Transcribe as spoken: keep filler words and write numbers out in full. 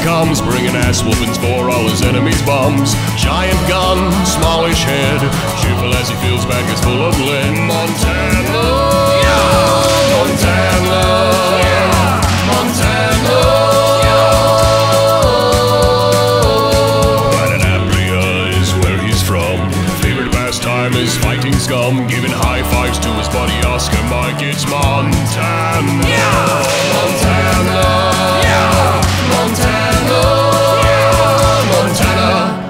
comes, bringing ass whoopins for all his enemies' bums. Giant gun, smallish head, cheerful as he feels back is full of lead. Montana, yeah! Montana, yeah! Montana, yeah! Right at Aplia is where he's from. Favorite pastime is fighting scum, giving high fives to his buddy Oscar Mike. It's Montana, yeah! Montana, yeah! Montana, yeah! Montana.